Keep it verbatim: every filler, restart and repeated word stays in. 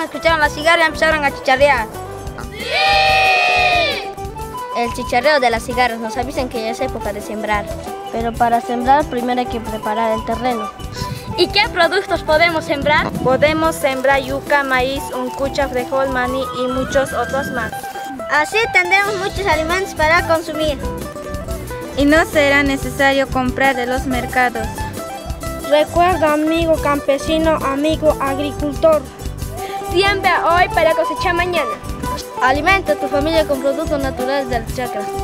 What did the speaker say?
escucharon la cigarra y empezaron a chicharrear. ¡Sí! El chicharreo de las cigarras nos avisan que ya es época de sembrar. Pero para sembrar primero hay que preparar el terreno. ¿Y qué productos podemos sembrar? Podemos sembrar yuca, maíz, uncucha, frijol, maní y muchos otros más. Así tendremos muchos alimentos para consumir. Y no será necesario comprar de los mercados. Recuerda, amigo campesino, amigo agricultor. Siembra hoy para cosechar mañana. Alimenta a tu familia con productos naturales del chacra.